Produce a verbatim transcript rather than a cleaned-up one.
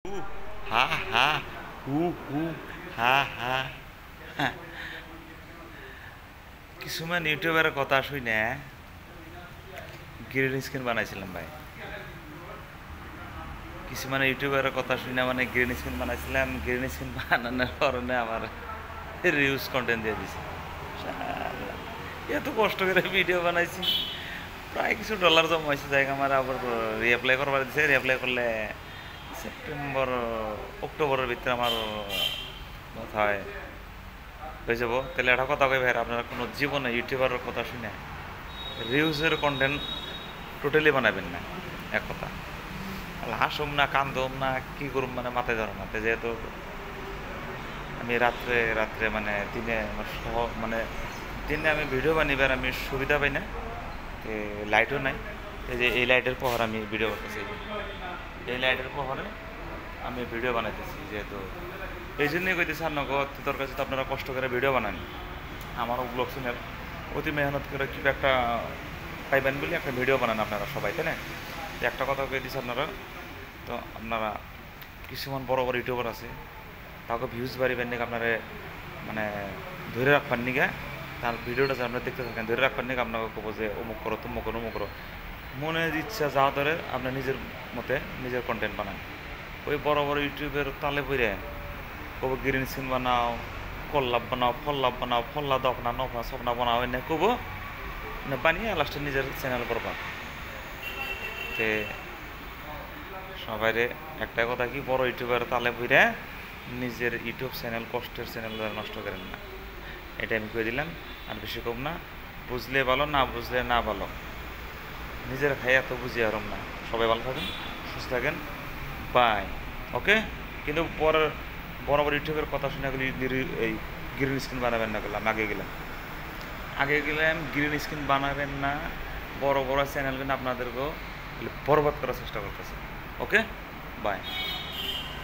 হু হা হা হু হু হা হা হা। কিছুমান ইউটিউবারের কথা শুই না গ্রিন স্ক্রিন বানাইছিলাম ভাই। কিছুমান ইউটিউবারের কথা শুই না মানে গ্রিন স্ক্রিন বানাইছিলাম। গ্রিন স্ক্রিন বানানোর কারণে আমার রিউজ কন্টেন্ট দিয়ে দিছে। শালা, এত কষ্ট করে ভিডিও বানাইছি, প্রায় কিছু ডলার জমা হয়েছে, জায়গা আমার আবার রিঅ্যাপ্লাই করবার দিছে। রিঅ্যাপ্লাই করলে সেপ্টেম্বর অক্টোবরের ভিতরে আমার কথা হয় হয়ে যাবো। তাহলে একটা কথা কই ভাই, আপনারা কোনো জীবনে ইউটিউবারের কথা শুনে রিউজের কন্টেন্ট টোটালি বানাবেন না। এক কথা, হাসুম না কান্দুম না কী করুম মানে মাথায় ধরে না। যেহেতু আমি রাত্রে রাত্রে মানে দিনে আমার সহ মানে দিনে আমি ভিডিও বানিবার আমি সুবিধা পাই না, লাইটও নাই। এই যে এই লাইটের পহর আমি ভিডিও করতেছি, এই লাইটের পহরে আমি ভিডিও বানাইতেছি। যেহেতু এই জন্যই কইতেছি আপনাকে, তোর কাছে তো আপনারা কষ্ট করে ভিডিও বানান, আমারও ব্লগ চ্যানেল অতি মেহনত করে কি একটা পাইবেন বলে একটা ভিডিও বানান আপনারা সবাই, তাই না? একটা কথা কয়ে দিচ্ছি আপনারা, তো আপনারা কিছুমান বড় বড় ইউটিউবার আছে, তাকে ভিউজ বাড়িবেন নাকি আপনারা মানে ধরে রাখবার নিগা, তার ভিডিওটা যে আপনারা দেখতে থাকেন ধরে রাখবার নিগা আপনাকে কবো যে অমুক করো তুমুক করো অমুক করো, মনে ইচ্ছা যা ধরে আপনার নিজের মতে নিজের কন্টেন্ট বানান। ওই বড় বড় ইউটিউবের তালে পড়ে কবো গ্রিন স্ক্রিন বানাও, কল্লাপ বানাও, ফল্লাপ বানাও, ফল্লা দফনা নফনা সপনা বানাও, এনে কবো না বানিয়ে লাস্টে নিজের চ্যানেল করবা। তে সবাইরে একটা কথা কি, বড় ইউটিউবের তালে পড়ে নিজের ইউটিউব চ্যানেল কষ্টের চ্যানেল নষ্ট করেন না, এটা আমি কয়ে দিলাম। আর বেশি কম না, বুঝলে ভালো, না বুঝলে না ভালো, নিজের খাই এত বুঝি আরম না। সবাই ভালো থাকেন, সুস্থ থাকেন, বাই। ওকে, কিন্তু বড় বড় বড় ইউটিউবের কথা শুনে গেলে এই গ্রিন স্ক্রিন বানাবেন না গেলাম, আগে গেলাম আগে গেলাম গ্রিন স্ক্রিন বানাবেন না। বড় বড় চ্যানেল কিন্তু আপনাদেরকেও বরবাদ করার চেষ্টা করতেছে। Okay, by.